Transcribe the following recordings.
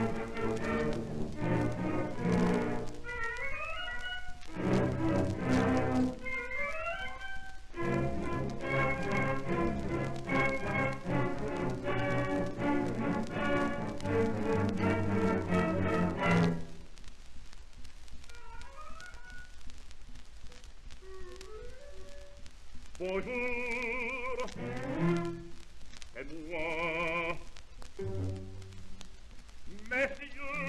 Bonjour, c'est moi, messieurs,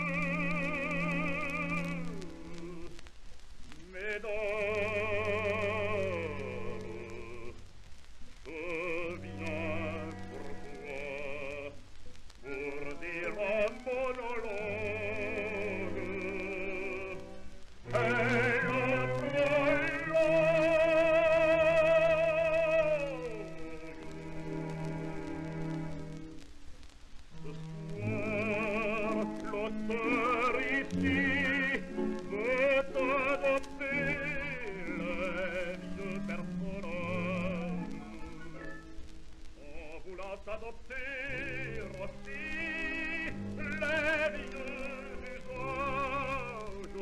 mesdames, je viens pour toi, pour dire un monologue, et le prologue. L'auteur ici veut adopter les vieux personnages en voulant adopter aussi les vieux usages.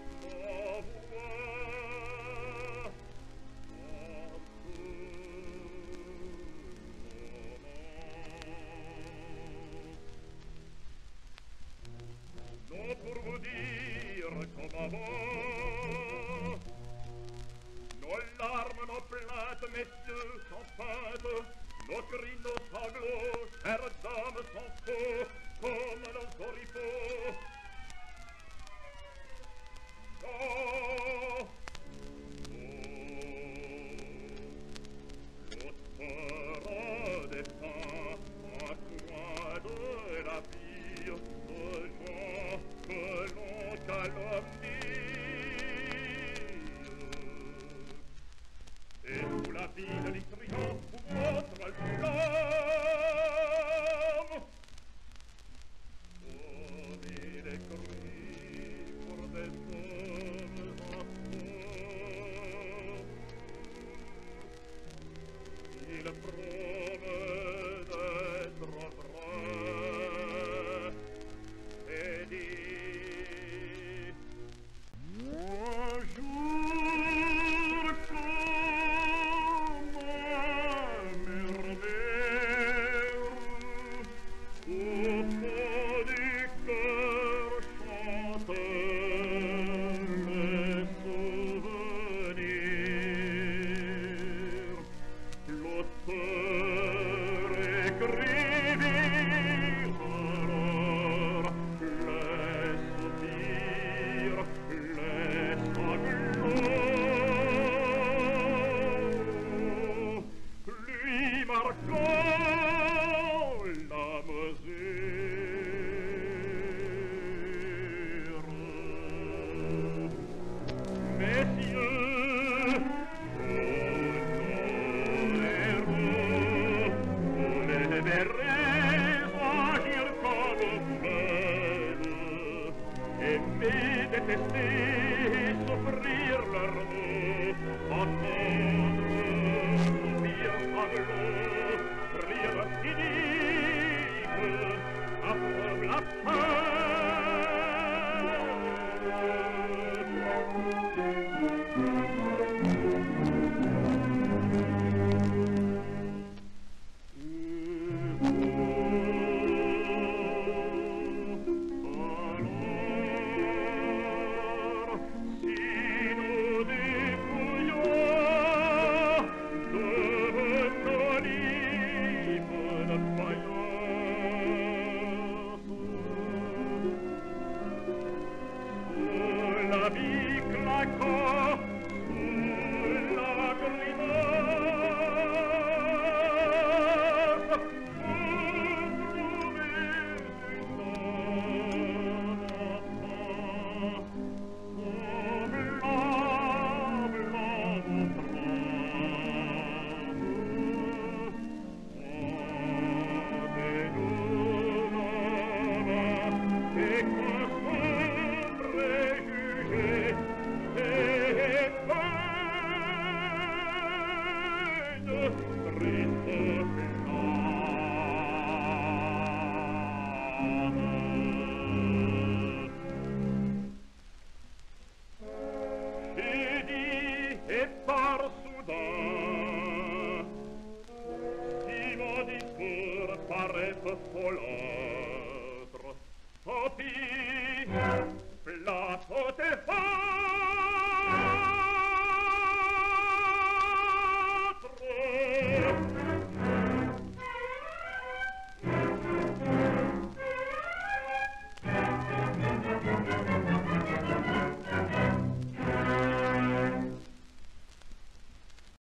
Non pour vous dire comme avant, nos larmes, nos plaintes, messieurs, sont peintes, nos cris, nos sanglots, chères dames, sont faux, comme nos oripeaux. Non, l'auteur a dépeint un coin de la vie de gens que l'on calomnie. Et sous la vie de l'historien pour votre flamme, comme il écrit pour des hommes enfants, il promet d'être vrai et dit un jour comme un murmure au fond du cœur chantent les souvenirs. L'auteur écrivit alors les soupirs, les sanglots, lui marquant la mesure. Messieurs, vous les verrez agir comme vous-mêmes, aimer, détester, souffrir leur mot, entendre soupir sanglots, rire cynique, affreux blasphème. La vie claquant sous la grimace, vous trouvez une âme enfant, semblable à votre âme. Rendez-nous là-bas et que son préjugé et peine triste flamme. folâtre, tapis